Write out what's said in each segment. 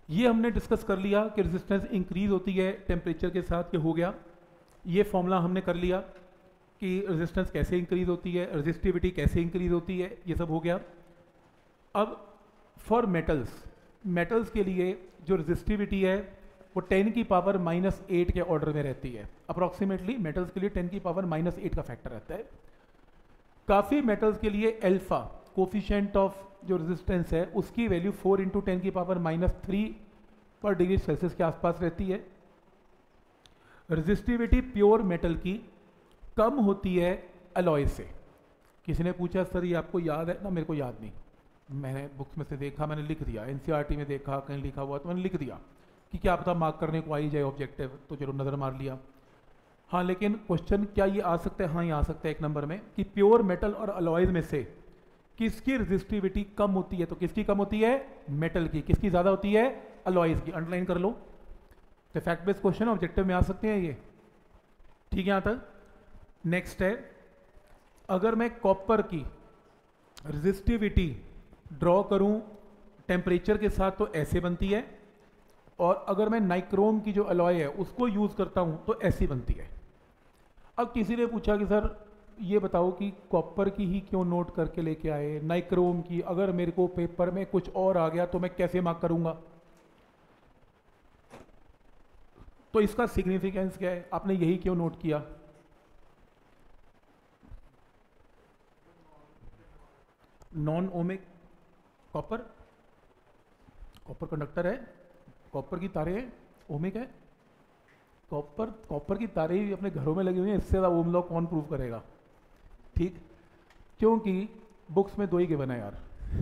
ये हमने डिस्कस कर लिया कि रेजिस्टेंस इंक्रीज होती है टेम्परेचर के साथ, ये हो गया। ये फॉर्मूला हमने कर लिया कि रेजिस्टेंस कैसे इंक्रीज होती है, रेजिस्टिविटी कैसे इंक्रीज होती है, ये सब हो गया। अब फॉर मेटल्स के लिए जो रेजिस्टिविटी है वो 10 की पावर -8 के ऑर्डर में रहती है अप्रॉक्सीमेटली। मेटल्स के लिए 10 की पावर -8 का फैक्टर रहता है। काफ़ी मेटल्स के लिए अल्फा कोफिशिएंट ऑफ जो रेजिस्टेंस है उसकी वैल्यू 4 × 10 की पावर -3 पर डिग्री सेल्सियस के आसपास रहती है। रेजिस्टिविटी प्योर मेटल की कम होती है अलॉय से। किसी ने पूछा सर ये आपको याद है ना? मेरे को याद नहीं, मैंने बुक्स में से देखा, मैंने लिख दिया, एनसीईआरटी में देखा कहीं लिखा हुआ तो मैंने लिख दिया कि क्या पता मार्क करने को आई जाए ऑब्जेक्टिव, तो चलो नज़र मार लिया। हाँ, लेकिन क्वेश्चन क्या ये आ सकता है? हाँ, ये आ सकता है एक नंबर में कि प्योर मेटल और अलॉयज में से किसकी रेजिस्टिविटी कम होती है। तो किसकी कम होती है? मेटल की। किसकी ज़्यादा होती है? अलॉयज की। अंडरलाइन कर लो। तो फैक्ट बेस्ड क्वेश्चन ऑब्जेक्टिव में आ सकते हैं ये, ठीक है यहाँ तक। नेक्स्ट है, अगर मैं कॉपर की रेजिस्टिविटी ड्रॉ करूं टेम्परेचर के साथ तो ऐसे बनती है, और अगर मैं नाइक्रोम की जो अलॉय है उसको यूज़ करता हूं तो ऐसी बनती है। अब किसी ने पूछा कि सर ये बताओ कि कॉपर की ही क्यों नोट करके लेके आए, नाइक्रोम की अगर मेरे को पेपर में कुछ और आ गया तो मैं कैसे मार्क करूंगा? तो इसका सिग्निफिकेंस क्या है? आपने यही क्यों नोट किया? नॉन ओमिक कॉपर कंडक्टर है, कॉपर की तारें हैं, ओमिक है। कॉपर की तारें भी अपने घरों में लगी हुई हैं, इससे ज़्यादा ओम लॉ कौन प्रूव करेगा? ठीक, क्योंकि बुक्स में 2 ही गिवन है यार।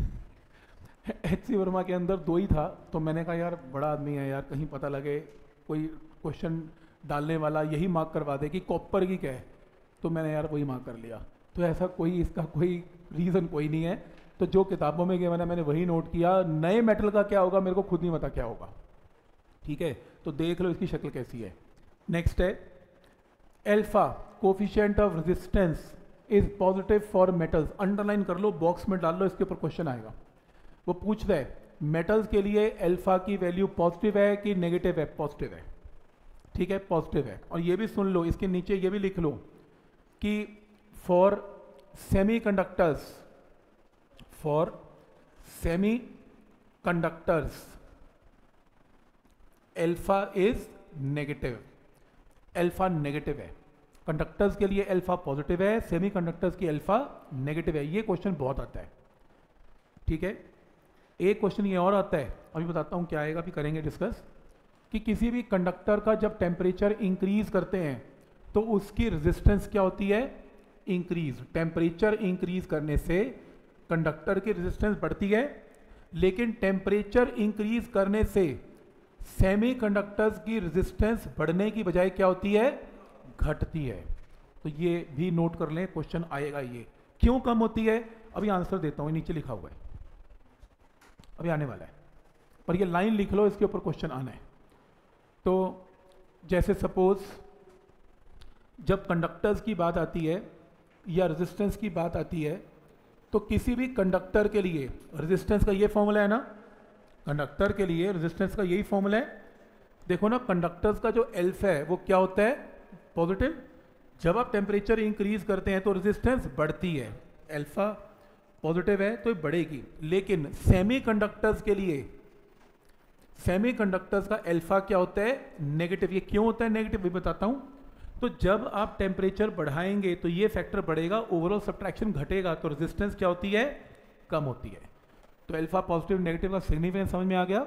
HC वर्मा के अंदर 2 ही था, तो मैंने कहा यार बड़ा आदमी है यार, कहीं पता लगे कोई क्वेश्चन डालने वाला यही मार्क करवा दे कि कॉपर की क्या है, तो मैंने यार वही मार्क कर लिया। तो ऐसा कोई इसका कोई रीज़न कोई नहीं है। तो जो किताबों में गिवन है मैंने वही नोट किया। नए मेटल का क्या होगा मेरे को खुद नहीं पता क्या होगा, ठीक है। तो देख लो इसकी शक्ल कैसी है। नेक्स्ट है, alpha coefficient of resistance is positive for metals. Underline कर लो, बॉक्स में डाल लो, इसके ऊपर क्वेश्चन आएगा। वो पूछता है मेटल्स के लिए अल्फा की वैल्यू पॉजिटिव है कि नेगेटिव है? पॉजिटिव है, ठीक है, पॉजिटिव है। और ये भी सुन लो, इसके नीचे ये भी लिख लो कि for semiconductors alpha is negative. Alpha negative है, कंडक्टर्स के लिए अल्फा पॉजिटिव है, सेमीकंडक्टर्स की अल्फा नेगेटिव है। ये क्वेश्चन बहुत आता है, ठीक है। एक क्वेश्चन ये और आता है, अभी बताता हूँ क्या आएगा, अभी करेंगे डिस्कस, कि किसी भी कंडक्टर का जब टेम्परेचर इंक्रीज करते हैं तो उसकी रेजिस्टेंस क्या होती है? इंक्रीज। टेम्परेचर इंक्रीज करने से कंडक्टर की रेजिस्टेंस बढ़ती है, लेकिन टेम्परेचर इंक्रीज करने से सेमीकंडक्टर्स की रेजिस्टेंस बढ़ने की बजाय क्या होती है? घटती है। तो ये भी नोट कर लें, क्वेश्चन आएगा ये क्यों कम होती है। अभी आंसर देता हूं, नीचे लिखा हुआ है, अभी आने वाला है, पर ये लाइन लिख लो, इसके ऊपर क्वेश्चन आना है। तो जैसे सपोज जब कंडक्टर्स की बात आती है या रेजिस्टेंस की बात आती है, तो किसी भी कंडक्टर के लिए रेजिस्टेंस का ये फॉर्मूला है ना, कंडक्टर के लिए रेजिस्टेंस का यही फॉर्मूला है। देखो ना, कंडक्टर्स का जो अल्फा है वो क्या होता है? पॉजिटिव। जब आप टेम्परेचर इंक्रीज करते हैं तो रेजिस्टेंस बढ़ती है, अल्फा पॉजिटिव है तो ये बढ़ेगी। लेकिन सेमीकंडक्टर्स के लिए सेमीकंडक्टर्स का अल्फा क्या होता है? नेगेटिव। ये क्यों होता है नेगेटिव, भी बताता हूं। तो जब आप टेम्परेचर बढ़ाएंगे तो ये फैक्टर बढ़ेगा, ओवरऑल सब्ट्रैक्शन घटेगा, तो रेजिस्टेंस क्या होती है? कम होती है। तो अल्फा पॉजिटिव नेगेटिव का सिग्निफिकेंस समझ में आ गया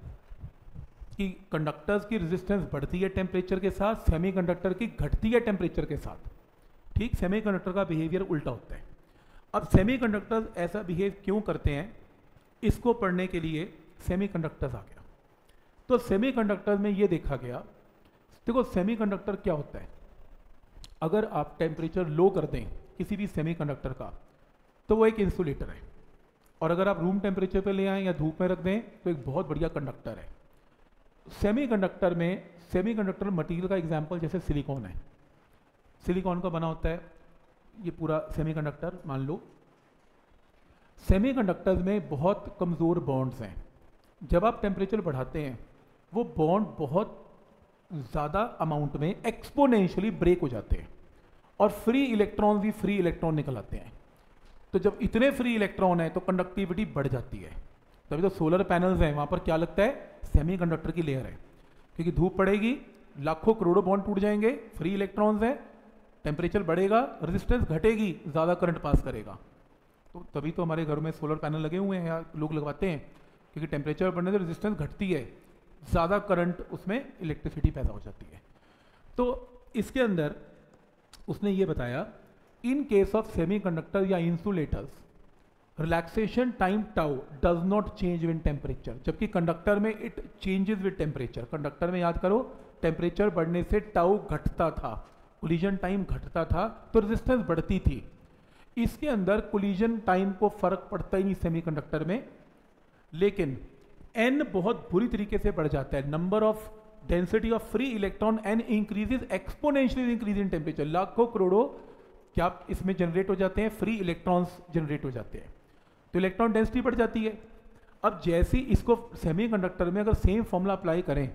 कि कंडक्टर्स की रेजिस्टेंस बढ़ती है टेम्परेचर के साथ, सेमीकंडक्टर की घटती है टेम्परेचर के साथ, ठीक। सेमीकंडक्टर का बिहेवियर उल्टा होता है। अब सेमीकंडक्टर्स ऐसा बिहेव क्यों करते हैं, इसको पढ़ने के लिए सेमीकंडक्टर्स आ गया। तो सेमीकंडक्टर में ये देखा गया, देखो सेमीकंडक्टर क्या होता है, अगर आप टेम्परेचर लो कर दें किसी भी सेमीकंडक्टर का तो वो एक इंसुलेटर है, और अगर आप रूम टेम्परेचर पे ले आएं या धूप में रख दें तो एक बहुत बढ़िया कंडक्टर है। सेमीकंडक्टर में सेमीकंडक्टर मटेरियल का एग्जांपल जैसे सिलिकॉन है, सिलिकॉन का बना होता है ये पूरा सेमीकंडक्टर मान लो। सेमीकंडक्टर्स में बहुत कमज़ोर बॉन्ड्स हैं, जब आप टेम्परेचर बढ़ाते हैं वो बॉन्ड बहुत ज़्यादा अमाउंट में एक्सपोनेंशियली ब्रेक हो जाते हैं और फ्री इलेक्ट्रॉन भी फ्री इलेक्ट्रॉन निकल आते हैं। तो जब इतने फ्री इलेक्ट्रॉन है तो कंडक्टिविटी बढ़ जाती है। तभी तो सोलर पैनल्स हैं, वहाँ पर क्या लगता है, सेमीकंडक्टर की लेयर है, क्योंकि धूप पड़ेगी, लाखों करोड़ों बॉन्ड टूट जाएंगे, फ्री इलेक्ट्रॉन्स हैं, टेम्परेचर बढ़ेगा, रेजिस्टेंस घटेगी, ज़्यादा करंट पास करेगा। तो तभी तो हमारे घरों में सोलर पैनल लगे हुए हैं या लोग लगवाते हैं, क्योंकि टेम्परेचर बढ़ने से रेजिस्टेंस घटती है, ज़्यादा करंट उसमें इलेक्ट्रिसिटी पैदा हो जाती है। तो इसके अंदर उसने ये बताया, इन केस ऑफ सेमीकंडक्टर या insulators relaxation time tau does not change with temperature, जबकि कंडक्टर में it changes with temperature. Conductor में याद करो टेम्परेचर बढ़ने से टाउ घटता था, कोलिजन टाइम घटता था, तो रेजिस्टेंस बढ़ती थी। इसके अंदर कोलिजन टाइम को फर्क पड़ता ही नहीं सेमीकंडक्टर में, लेकिन एन बहुत बुरी तरीके से बढ़ जाता है। Number of density of free electron n increases exponentially increase in temperature, लाखों करोड़ों क्या इसमें जनरेट हो जाते हैं, फ्री इलेक्ट्रॉन्स जनरेट हो जाते हैं, तो इलेक्ट्रॉन डेंसिटी बढ़ जाती है। अब जैसे इसको सेमीकंडक्टर में अगर सेम फॉर्मूला अप्लाई करें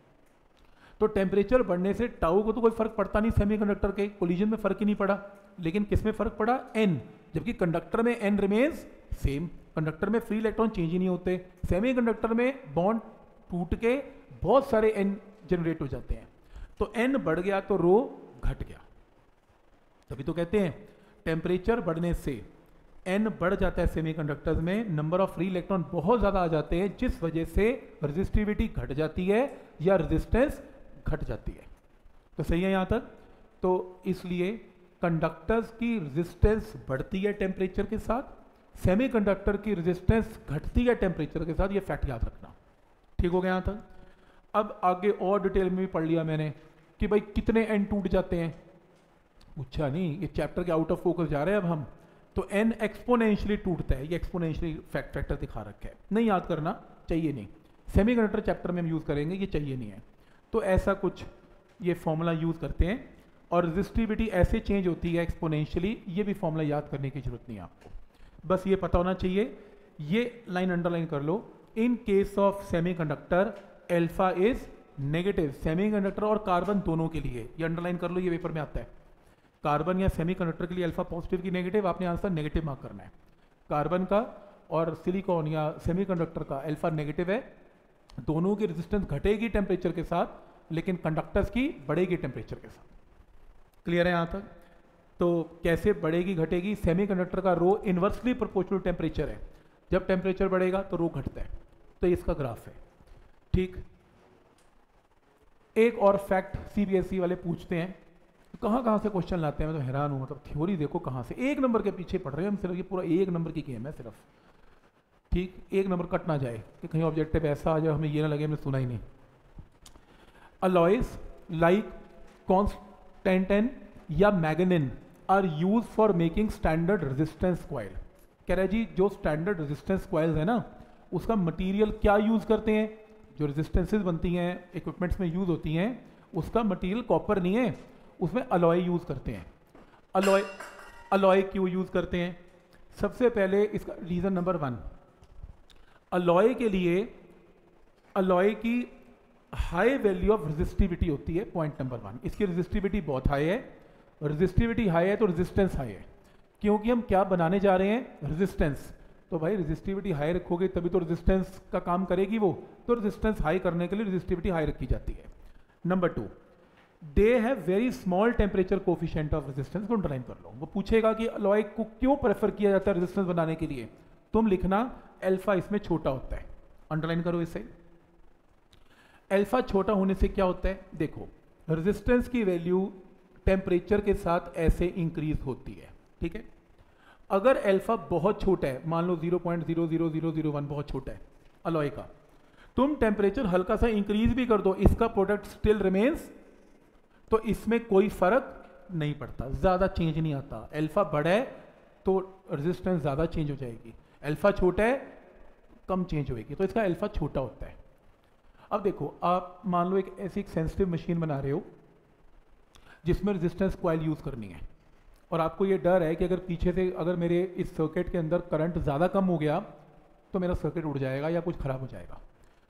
तो टेम्परेचर बढ़ने से टाउ को तो कोई फर्क पड़ता नहीं, सेमीकंडक्टर के कोलिजन में फर्क ही नहीं पड़ा, लेकिन किस में फर्क पड़ा, एन, जबकि कंडक्टर में एन रिमेन्स सेम, कंडक्टर में फ्री इलेक्ट्रॉन चेंज ही नहीं होते, सेमीकंडक्टर में बॉन्ड टूट के बहुत सारे एन जनरेट हो जाते हैं, तो एन बढ़ गया तो रो घट गया। तभी तो कहते हैं टेम्परेचर बढ़ने से एन बढ़ जाता है सेमीकंडक्टर्स में, नंबर ऑफ फ्री इलेक्ट्रॉन बहुत ज्यादा आ जाते हैं, जिस वजह से रेजिस्टिविटी घट जाती है या रेजिस्टेंस घट जाती है। तो सही है यहां तक। तो इसलिए कंडक्टर्स की रेजिस्टेंस बढ़ती है टेम्परेचर के साथ, सेमीकंडक्टर की रेजिस्टेंस घटती है टेम्परेचर के साथ, ये फैक्ट याद रखना। ठीक हो गया यहां तक। अब आगे और डिटेल में भी पढ़ लिया मैंने कि भाई कितने एन टूट जाते हैं, पूछा नहीं, ये चैप्टर के आउट ऑफ फोकस जा रहे हैं अब हम। तो एन एक्सपोनेंशियली टूटता है, ये एक्सपोनेंशियली फैक्टर दिखा रखा है, नहीं याद करना चाहिए, नहीं, सेमीकंडक्टर चैप्टर में हम यूज करेंगे, ये चाहिए नहीं है। तो ऐसा कुछ ये फॉर्मूला यूज करते हैं और रेजिस्टिविटी ऐसे चेंज होती है एक्सपोनेंशियली, ये भी फॉर्मूला याद करने की जरूरत नहीं है आपको, बस ये पता होना चाहिए। ये लाइन अंडरलाइन कर लो, in case of semiconductor alpha is negative, semiconductor और कार्बन दोनों के लिए, ये अंडरलाइन कर लो, ये पेपर में आता है। कार्बन या सेमीकंडक्टर के लिए अल्फा पॉजिटिव की नेगेटिव, आपने आंसर नेगेटिव मार्क करना है। कार्बन का और सिलिकॉन या सेमीकंडक्टर का अल्फा नेगेटिव है, दोनों की रेजिस्टेंस घटेगी टेम्परेचर के साथ, लेकिन कंडक्टर्स की बढ़ेगी टेम्परेचर के साथ। क्लियर है यहां तक। तो कैसे बढ़ेगी घटेगी, सेमीकंडक्टर का रो इनवर्सली प्रोपोर्शनल टेम्परेचर है, जब टेम्परेचर बढ़ेगा तो रो घटता है, तो इसका ग्राफ है। ठीक, एक और फैक्ट सीबीएसई वाले पूछते हैं, कहाँ कहाँ से क्वेश्चन लाते हैं, मैं तो हैरान हूँ, मतलब थ्योरी देखो कहाँ से, एक नंबर के पीछे पढ़ रहे हैं हम सिर्फ, ये पूरा एक नंबर की गेम है सिर्फ। ठीक, एक नंबर कट ना जाए कि कहीं ऑब्जेक्टिव ऐसा आ जाए हमें ये ना लगे हमने सुना ही नहीं। अलॉयज लाइक कॉन्स्टेंटाइन या manganin are use for making standard resistance coil. कह रहा है जी जो स्टैंडर्ड रेजिस्टेंस कॉइल्स है ना, उसका मटेरियल क्या यूज करते हैं, जो रेजिस्टेंसेज बनती हैं इक्विपमेंट्स में यूज होती हैं, उसका मटेरियल कॉपर नहीं है, उसमें अलॉय यूज करते हैं। अलॉय क्यों यूज करते हैं, सबसे पहले इसका रीजन नंबर 1, अलॉय के लिए अलॉय की हाई वैल्यू ऑफ रेजिस्टिविटी होती है, पॉइंट नंबर 1, इसकी रेजिस्टिविटी बहुत हाई है, रेजिस्टिविटी हाई है तो रेजिस्टेंस हाई है, क्योंकि हम क्या बनाने जा रहे हैं, रेजिस्टेंस। तो भाई रेजिस्टिविटी हाई रखोगे तभी तो रेजिस्टेंस का काम करेगी वो, तो रेजिस्टेंस हाई करने के लिए रेजिस्टिविटी हाई रखी जाती है। Number 2, they have very small temperature coefficient of resistance, को अंडरलाइन कर लो। वो पूछेगा कि अलॉय को क्यों प्रेफर किया जाता है रेजिस्टेंस बनाने के लिए, तुम लिखना अल्फा इसमें छोटा होता है, अंडरलाइन करो इसे। अल्फा छोटा होने से क्या होता है, देखो रेजिस्टेंस की वैल्यू टेम्परेचर के साथ ऐसे इंक्रीज होती है, ठीक है। अगर अल्फा बहुत छोटा है, मान लो 0.00001 बहुत छोटा है अलॉय का, तुम टेम्परेचर हल्का सा इंक्रीज भी कर दो, इसका प्रोडक्ट स्टिल रिमेन्स, तो इसमें कोई फर्क नहीं पड़ता, ज्यादा चेंज नहीं आता। अल्फा बड़ा है तो रेजिस्टेंस ज्यादा चेंज हो जाएगी, अल्फा छोटा है कम चेंज होएगी, तो इसका अल्फा छोटा होता है। अब देखो आप मान लो एक ऐसी सेंसिटिव मशीन बना रहे हो जिसमें रेजिस्टेंस कॉइल यूज करनी है, और आपको ये डर है कि अगर पीछे से अगर मेरे इस सर्किट के अंदर करंट ज़्यादा कम हो गया तो मेरा सर्किट उड़ जाएगा या कुछ खराब हो जाएगा।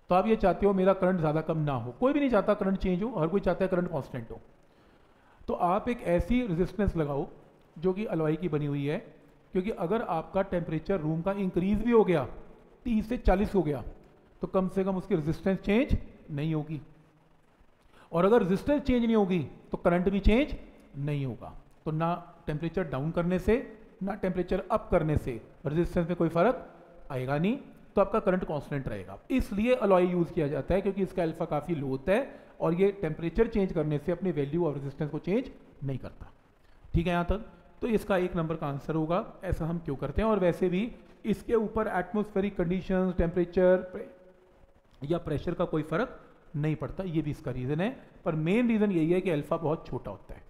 तो आप ये चाहते हो मेरा करंट ज़्यादा कम ना हो, कोई भी नहीं चाहता करंट चेंज हो, हर कोई चाहता है करंट कांस्टेंट हो। तो आप एक ऐसी रेजिस्टेंस लगाओ जो कि अलॉय की बनी हुई है, क्योंकि अगर आपका टेम्परेचर रूम का इंक्रीज भी हो गया 30 से 40 हो गया तो कम से कम उसकी रेजिस्टेंस चेंज नहीं होगी, और अगर रेजिस्टेंस चेंज नहीं होगी तो करंट भी चेंज नहीं होगा। तो ना टेम्परेचर डाउन करने से ना टेम्परेचर अप करने से रेजिस्टेंस में कोई फर्क आएगा नहीं, तो आपका करंट कांस्टेंट रहेगा। इसलिए अलॉय यूज किया जाता है क्योंकि इसका अल्फा काफी लो होता है और ये टेम्परेचर चेंज करने से अपनी वैल्यू और रेजिस्टेंस को चेंज नहीं करता। ठीक है यहाँ तक? तो इसका 1 नंबर का आंसर होगा। ऐसा हम क्यों करते हैं? और वैसे भी इसके ऊपर एटमॉस्फेरिक कंडीशंस, टेम्परेचर या प्रेशर का कोई फर्क नहीं पड़ता, ये भी इसका रीजन है। पर मेन रीजन यही है कि अल्फा बहुत छोटा होता है।